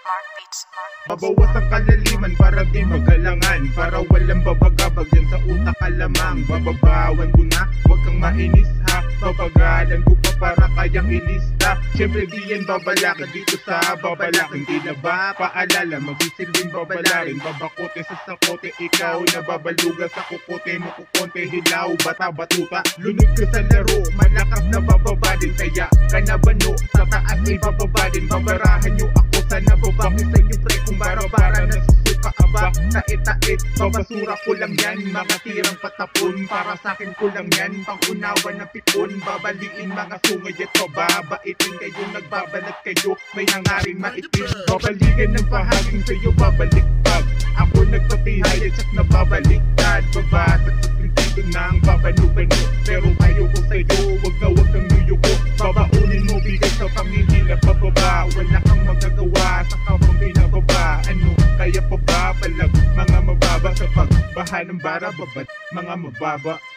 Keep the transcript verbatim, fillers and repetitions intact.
Mark Beats, Mark Beats. Mabawas ang kalaliman para di magalangan, para walang babagabag yan sa utak alamang. Bababawan ko na, huwag kang mainis ha, babagalan ko pa para kayang ilista. Siyempre di yan babalakan dito sa babalakan. Di na ba paalala, magsisilbing babalarin. Babakote sa sakote, ikaw na babaluga sa kukote mo kukonte. Hilaw, bata batuta, lunod ka sa laro, malakas na bababa din. Kaya ka na bano, sa taas ay bababa din. Babarahan nyo ako sa nababa ko sa inyo pre, kung bara-bara na susuka aba. Tait-tait, babasura ko lang yan, mga tirang patapon. Para sa akin ko lang yan, pangunawa na pipon. Babaliin mga sungay at pababaitin kayo, nagbabalat kayo, may hangaring maitin. Babalikan ng pahaging sa'yo, babaliktad. Ako nagpatihayad at nababaliktad. Babasag sa sentido ng babanu-banu. Pero kayo ko sa'yo, wag na wag kang nuyuko. Babaunin mo bigay sa pangingila pababa. Wala kang magagawa sa kapang binababa. Ano kaya pa ba palag mga mababa sa pagbaha ng bara babat mga mababa.